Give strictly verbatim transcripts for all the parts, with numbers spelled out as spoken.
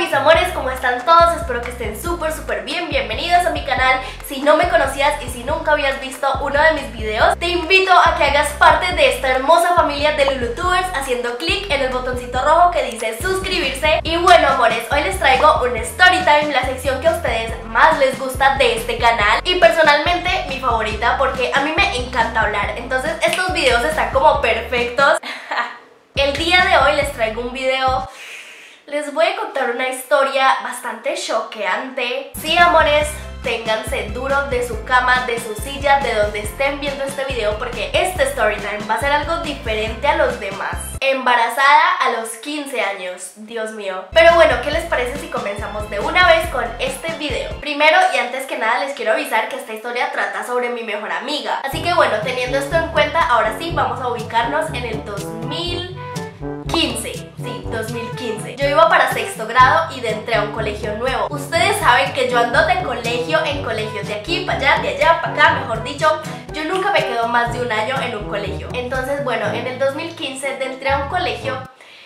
mis amores, ¿cómo están todos? Espero que estén súper súper bien. Bienvenidos a mi canal. Si no me conocías y si nunca habías visto uno de mis videos, te invito a que hagas parte de esta hermosa familia de Lulutubers haciendo clic en el botoncito rojo que dice suscribirse. Y bueno, amores, hoy les traigo un story time, la sección que a ustedes más les gusta de este canal y personalmente mi favorita porque a mí me encanta hablar. Entonces estos videos están como perfectos. El día de hoy les traigo un video. Les voy a contar una historia bastante choqueante. Sí, amores, ténganse duro de su cama, de su silla, de donde estén viendo este video, porque este story time va a ser algo diferente a los demás. Embarazada a los quince años, Dios mío. Pero bueno, ¿qué les parece si comenzamos de una vez con este video? Primero y antes que nada les quiero avisar que esta historia trata sobre mi mejor amiga. Así que bueno, teniendo esto en cuenta, ahora sí vamos a ubicarnos en el dos mil quince. Sí, dos mil quince. Yo iba para sexto grado y entré a un colegio nuevo. Ustedes saben que yo ando de colegio en colegio, de aquí para allá, de allá para acá, mejor dicho. Yo nunca me quedo más de un año en un colegio. Entonces, bueno, en el dos mil quince entré a un colegio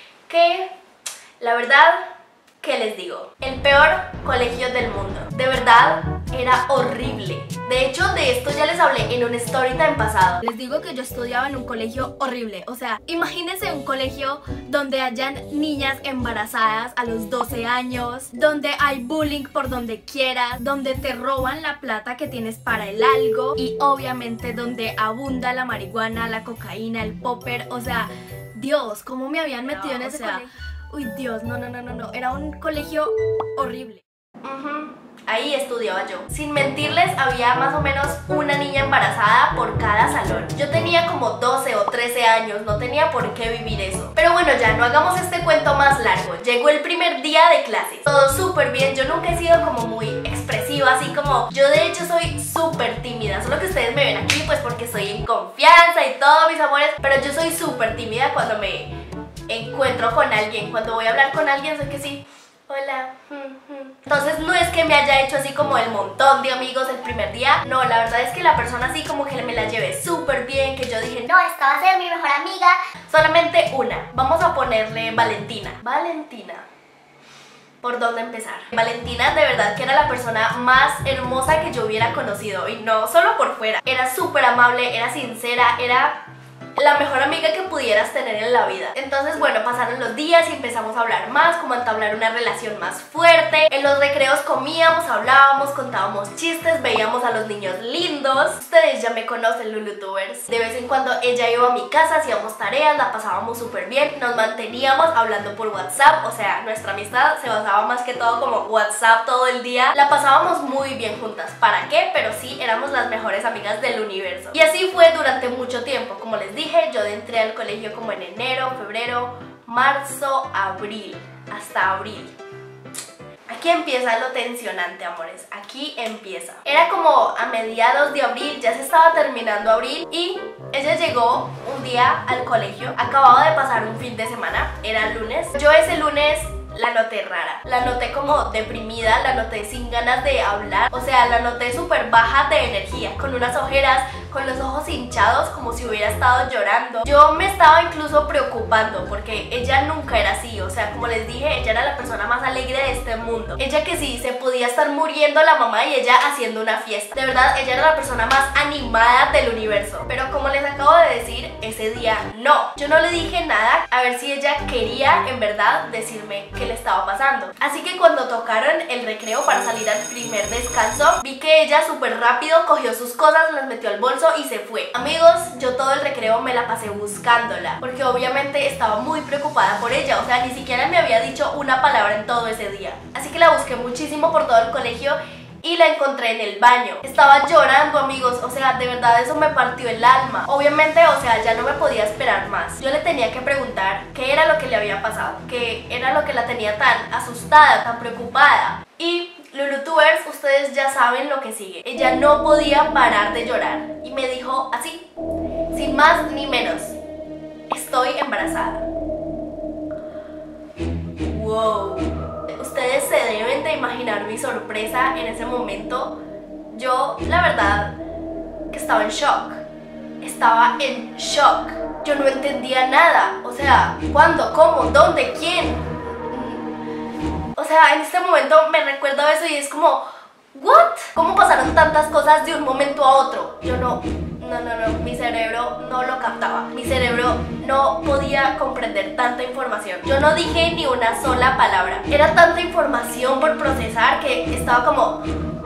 que, la verdad, ¿qué les digo? El peor colegio del mundo. De verdad, era horrible. De hecho, de esto ya les hablé en un story time pasado. Les digo que yo estudiaba en un colegio horrible. O sea, imagínense un colegio donde hayan niñas embarazadas a los doce años, donde hay bullying por donde quieras, donde te roban la plata que tienes para el algo y obviamente donde abunda la marihuana, la cocaína, el popper. O sea, Dios, ¿cómo me habían metido no, en ese o sea, colegio? Uy, Dios, no, no, no, no, no. Era un colegio horrible. Uh-huh. Ahí estudiaba yo. Sin mentirles, había más o menos una niña embarazada por cada salón. Yo tenía como doce o trece años, no tenía por qué vivir eso. Pero bueno, ya no hagamos este cuento más largo. Llegó el primer día de clases. Todo súper bien, yo nunca he sido como muy expresiva, así como... Yo de hecho soy súper tímida, solo que ustedes me ven aquí pues porque estoy en confianza y todo, mis amores. Pero yo soy súper tímida cuando me encuentro con alguien. Cuando voy a hablar con alguien soy que sí... Hola. Entonces no es que me haya hecho así como el montón de amigos el primer día. No, la verdad es que la persona así como que me la llevé súper bien, que yo dije, no, esta va a ser mi mejor amiga. Solamente una. Vamos a ponerle Valentina. Valentina. ¿Por dónde empezar? Valentina de verdad que era la persona más hermosa que yo hubiera conocido. Y no solo por fuera. Era súper amable, era sincera, era... la mejor amiga que pudieras tener en la vida. Entonces bueno, pasaron los días y empezamos a hablar más, como a entablar una relación más fuerte. En los recreos comíamos, hablábamos, contábamos chistes, veíamos a los niños lindos. Ustedes ya me conocen, Lulutubers. De vez en cuando ella iba a mi casa, hacíamos tareas, la pasábamos súper bien, nos manteníamos hablando por WhatsApp. O sea, nuestra amistad se basaba más que todo como WhatsApp todo el día. La pasábamos muy bien juntas. ¿Para qué? Pero sí, éramos las mejores amigas del universo. Y así fue durante mucho tiempo. Como les dije, yo entré al colegio como en enero, febrero, marzo, abril, hasta abril. Aquí empieza lo tensionante, amores, aquí empieza. Era como a mediados de abril, ya se estaba terminando abril y ella llegó un día al colegio, acababa de pasar un fin de semana, era lunes. Yo ese lunes la noté rara, la noté como deprimida, la noté sin ganas de hablar, o sea, la noté súper baja de energía, con unas ojeras, con los ojos hinchados como si hubiera estado llorando. Yo me estaba incluso preocupando porque ella nunca era así, o sea, como les dije, ella era la persona más alegre de este mundo. Ella que sí, se podía estar muriendo la mamá y ella haciendo una fiesta. De verdad, ella era la persona más animada del universo. Pero como les acabo de decir, ese día no. Yo no le dije nada a ver si ella quería en verdad decirme qué le estaba pasando. Así que cuando tocaron el recreo para salir al primer descanso, vi que ella súper rápido cogió sus cosas, las metió al bolso y se fue. Amigos, yo todo el recreo me la pasé buscándola porque obviamente estaba muy preocupada por ella. O sea, ni siquiera me había dicho una palabra en todo ese día. Así que la busqué muchísimo por todo el colegio y la encontré en el baño. Estaba llorando, amigos, o sea, de verdad eso me partió el alma. Obviamente, o sea, ya no me podía esperar más. Yo le tenía que preguntar qué era lo que le había pasado, qué era lo que la tenía tan asustada, tan preocupada. Y Lulutubers, ustedes ya saben lo que sigue. Ella no podía parar de llorar y me dijo así, sin más ni menos, estoy embarazada. Wow. Ustedes se deben de imaginar mi sorpresa en ese momento. Yo, la verdad, que estaba en shock. Estaba en shock. Yo no entendía nada. O sea, ¿cuándo? ¿Cómo? ¿Dónde? ¿Quién? O sea, en este momento me recuerdo eso y es como, ¿what? ¿Cómo pasaron tantas cosas de un momento a otro? Yo no, no, no, no, mi cerebro no lo captaba. Mi cerebro no podía comprender tanta información. Yo no dije ni una sola palabra. Era tanta información por procesar que estaba como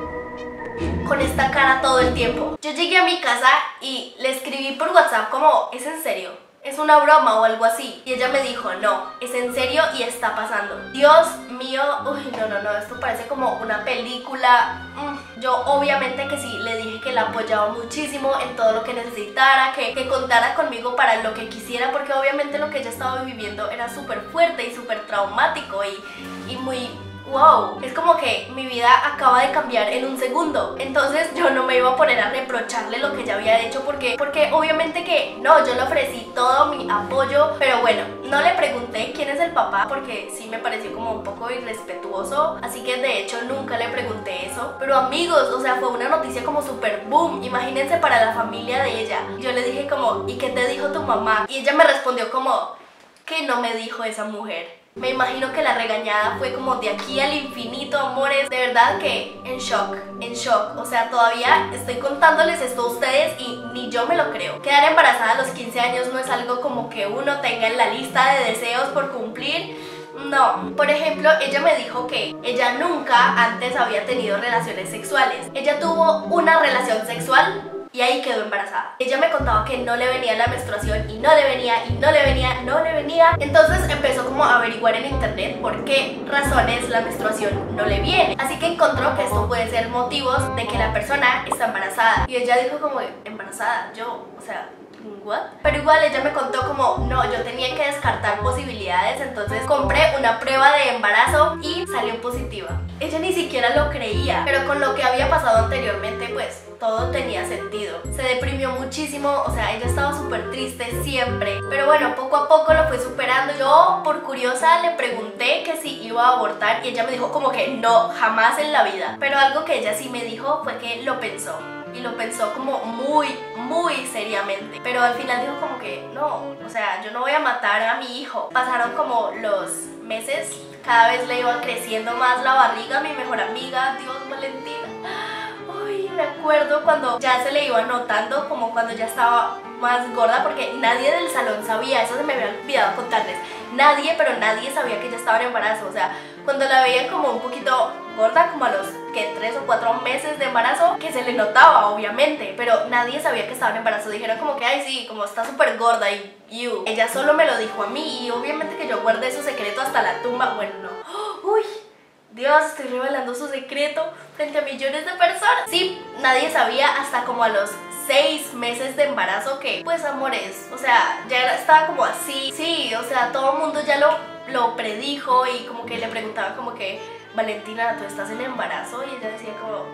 con esta cara todo el tiempo. Yo llegué a mi casa y le escribí por WhatsApp como, ¿es en serio? ¿Es una broma o algo así? Y ella me dijo, no, es en serio y está pasando. Dios mío, uy, no, no, no, esto parece como una película. Mm. Yo obviamente que sí, le dije que la apoyaba muchísimo en todo lo que necesitara, que, que contara conmigo para lo que quisiera, porque obviamente lo que ella estaba viviendo era súper fuerte y súper traumático y, y muy... wow, es como que mi vida acaba de cambiar en un segundo. Entonces yo no me iba a poner a reprocharle lo que ella había hecho porque, porque obviamente que no, yo le ofrecí todo mi apoyo. Pero bueno, no le pregunté quién es el papá porque sí me pareció como un poco irrespetuoso. Así que de hecho nunca le pregunté eso. Pero amigos, o sea, fue una noticia como super boom. Imagínense para la familia de ella. Yo le dije como, ¿y qué te dijo tu mamá? Y ella me respondió como, ¿qué no me dijo esa mujer? Me imagino que la regañada fue como de aquí al infinito, amores. De verdad que en shock, en shock. O sea, todavía estoy contándoles esto a ustedes y ni yo me lo creo. Quedar embarazada a los quince años no es algo como que uno tenga en la lista de deseos por cumplir. No. Por ejemplo, ella me dijo que ella nunca antes había tenido relaciones sexuales. Ella tuvo una relación sexual y ahí quedó embarazada. Ella me contaba que no le venía la menstruación y no le venía, y no le venía, no le venía. Entonces empezó como a averiguar en internet por qué razones la menstruación no le viene. Así que encontró que esto puede ser motivos de que la persona está embarazada. Y ella dijo como, ¿embarazada? Yo, o sea... ¿what? Pero igual ella me contó como, no, yo tenía que descartar posibilidades, entonces compré una prueba de embarazo y salió positiva. Ella ni siquiera lo creía, pero con lo que había pasado anteriormente, pues todo tenía sentido. Se deprimió muchísimo, o sea, ella estaba súper triste siempre. Pero bueno, poco a poco lo fue superando. Yo, por curiosa, le pregunté que si iba a abortar y ella me dijo como que no, jamás en la vida. Pero algo que ella sí me dijo fue que lo pensó. Y lo pensó como muy, muy seriamente. Pero al final dijo como que no, o sea, yo no voy a matar a mi hijo. Pasaron como los meses, cada vez le iba creciendo más la barriga. Mi mejor amiga, Dios, Valentina, uy, me acuerdo cuando ya se le iba notando, como cuando ya estaba más gorda, porque nadie del salón sabía, eso se me había olvidado contarles. Nadie, pero nadie sabía que ella estaba en embarazo. O sea, cuando la veían como un poquito gorda, como a los que tres o cuatro meses de embarazo, que se le notaba obviamente, pero nadie sabía que estaba en embarazo. Dijeron como que, ay sí, como está súper gorda y you. Ella solo me lo dijo a mí y obviamente que yo guardé su secreto hasta la tumba. Bueno, no. Uy, Dios, estoy revelando su secreto frente a millones de personas. Sí, nadie sabía hasta como a los seis meses de embarazo que, pues amores, o sea, ya era, estaba como así. Sí, o sea, todo el mundo ya lo, lo predijo y como que le preguntaban como que, Valentina, ¿tú estás en embarazo? Y ella decía como,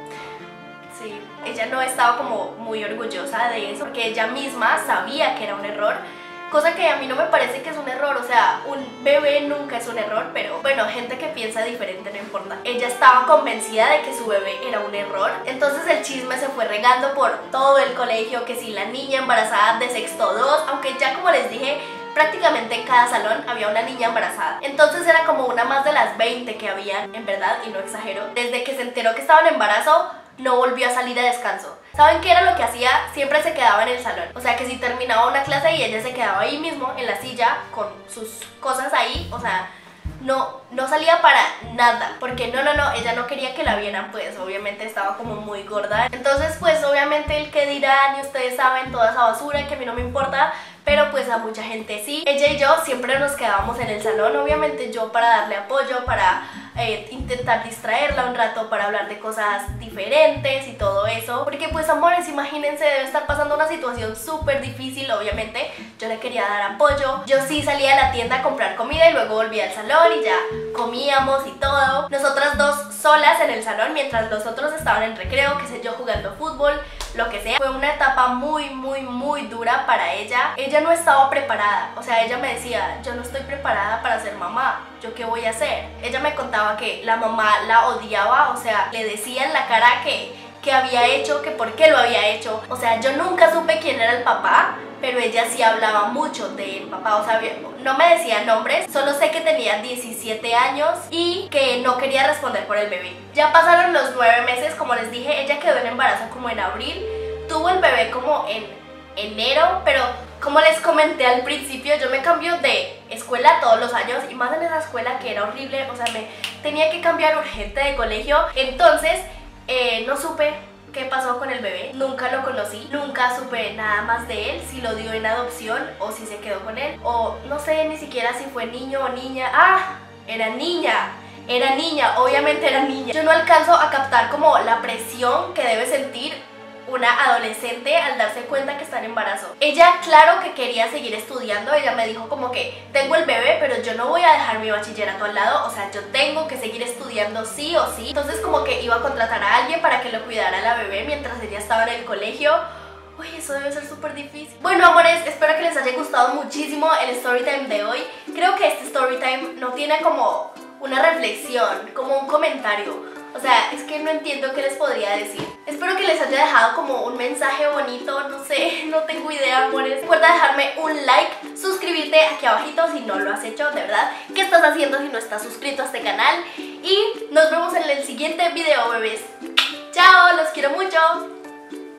sí. Ella no estaba como muy orgullosa de eso porque ella misma sabía que era un error. Cosa que a mí no me parece que es un error, o sea, un bebé nunca es un error, pero bueno, gente que piensa diferente no importa. Ella estaba convencida de que su bebé era un error, entonces el chisme se fue regando por todo el colegio, que si la niña embarazada de sexto dos, aunque ya como les dije, prácticamente en cada salón había una niña embarazada. Entonces era como una más de las veinte que había, en verdad, y no exagero. Desde que se enteró que estaba en embarazo, no volvió a salir a descanso. ¿Saben qué era lo que hacía? Siempre se quedaba en el salón. O sea, que si terminaba una clase y ella se quedaba ahí mismo, en la silla, con sus cosas ahí, o sea, no, no salía para nada. Porque no, no, no, ella no quería que la vieran, pues obviamente estaba como muy gorda. Entonces, pues obviamente el que dirán, y ustedes saben, toda esa basura, que a mí no me importa, pero pues a mucha gente sí. Ella y yo siempre nos quedábamos en el salón, obviamente yo para darle apoyo, para eh, intentar distraerla un rato, para hablar de cosas diferentes y todo eso. Porque pues amores, imagínense, debe estar pasando una situación súper difícil, obviamente yo le quería dar apoyo. Yo sí salía a la tienda a comprar comida y luego volvía al salón y ya comíamos y todo. Nosotras dos solas en el salón mientras los otros estaban en recreo, qué sé yo, jugando fútbol, lo que sea. Fue una etapa muy, muy, muy dura para ella. Ella no estaba preparada, o sea, ella me decía, yo no estoy preparada para ser mamá, ¿yo qué voy a hacer? Ella me contaba que la mamá la odiaba, o sea, le decía en la cara que, que había hecho, que por qué lo había hecho. O sea, yo nunca supe quién era el papá, pero ella sí hablaba mucho del papá, o sea, no me decía nombres, solo sé que tenía diecisiete años y que no quería responder por el bebé. Ya pasaron los nueve meses, como les dije, ella quedó en embarazo como en abril, tuvo el bebé como en enero, pero como les comenté al principio, yo me cambio de escuela todos los años y más en esa escuela que era horrible, o sea, me tenía que cambiar urgente de colegio, entonces eh, no supe qué pasó con el bebé, nunca lo conocí, nunca supe nada más de él, si lo dio en adopción o si se quedó con él, o no sé ni siquiera si fue niño o niña. ¡Ah! Era niña, era niña, obviamente era niña. Yo no alcanzo a captar como la presión que debe sentir una adolescente al darse cuenta que está en embarazo. Ella claro que quería seguir estudiando, ella me dijo como que tengo el bebé pero yo no voy a dejar mi bachillerato al lado, o sea, yo tengo que seguir estudiando sí o sí. Entonces como que iba a contratar a alguien para que lo cuidara a la bebé mientras ella estaba en el colegio. Uy, eso debe ser súper difícil. Bueno, amores, espero que les haya gustado muchísimo el story time de hoy. Creo que este story time no tiene como una reflexión, como un comentario. O sea, es que no entiendo qué les podría decir. Espero que les haya dejado como un mensaje bonito, no sé, no tengo idea, amores. Recuerda dejarme un like, suscribirte aquí abajito si no lo has hecho, de verdad. ¿Qué estás haciendo si no estás suscrito a este canal? Y nos vemos en el siguiente video, bebés. Chao, los quiero mucho.